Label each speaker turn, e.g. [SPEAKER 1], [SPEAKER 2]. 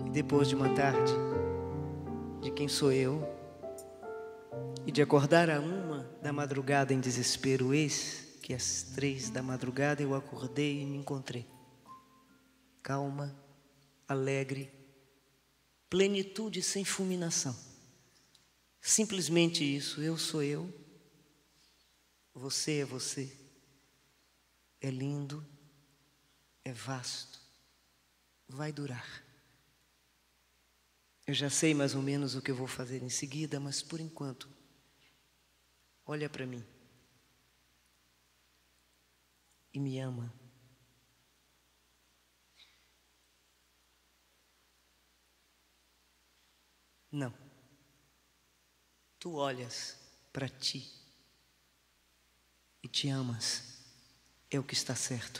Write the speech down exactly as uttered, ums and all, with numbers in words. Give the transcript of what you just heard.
[SPEAKER 1] E depois de uma tarde, de quem sou eu, e de acordar a uma da madrugada em desespero, eis que às três da madrugada eu acordei e me encontrei. Calma, alegre, plenitude sem fulminação. Simplesmente isso, eu sou eu, você é você. É lindo, é vasto, vai durar. Eu já sei mais ou menos o que eu vou fazer em seguida, mas por enquanto, olha para mim e me ama. Não, tu olhas para ti e te amas, é o que está certo.